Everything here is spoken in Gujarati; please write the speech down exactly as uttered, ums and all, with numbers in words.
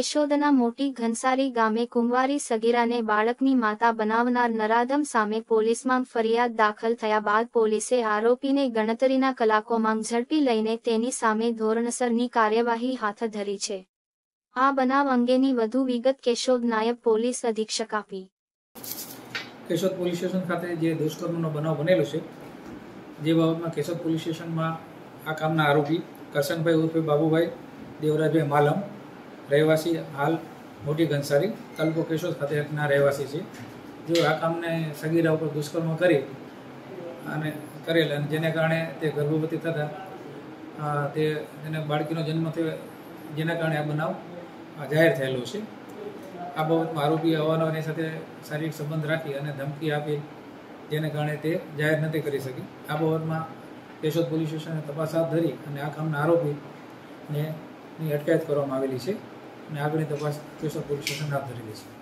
કેશોદના મોટી ઘનસારી ગામે કુંવારી સગીરાને બાળકની માતા બનાવનાર નરાધમ સામે પોલીસમાં ફરિયાદ દાખલ થયા બાદ પોલીસે આરોપીને ગણતરીના કલાકોમાં ઝડપી લઈને તેની સામે ધોરણસરની કાર્યવાહી હાથ ધરી છે। આ બનાવ અંગેની વધુ વિગત કેશોદ નાયબ પોલીસ અધિક્ષક આપી। કેશોદ પોલીસ સ્ટેશન ખાતે જે દુષ્કર્મનો બનાવ બનેલો છે, જે બાબતમાં કેશોદ પોલીસ સ્ટેશનમાં આ કામના આરોપી કરશનભાઈ ઉર્ફે બાબુભાઈ દેવરાજભાઈ માલમ, રહેવાસી હાલ મોટી ઘનસારી તાલુકો કેશોદ ખાતેના રહેવાસી છે, જો આ કામને સગીરા ઉપર દુષ્કર્મ કરી અને કરેલ અને જેને કારણે તે ગર્ભવતી થતા તે તેને બાળકીનો જન્મ થયો, જેના કારણે આ બનાવ જાહેર થયેલો છે। આ બાબતમાં આરોપીએ અવારનવાર એની સાથે શારીરિક સંબંધ રાખી અને ધમકી આપી, જેને કારણે તે જાહેર નથી કરી શકી। આ બાબતમાં કેશોદ પોલીસ સ્ટેશને તપાસ હાથ ધરી અને આ કામના આરોપીને ની અટકાયત કરવામાં આવેલી છે અને આગળની તપાસ કેશોદ પોલીસ સ્ટેશન હાથ ધરેલી છે।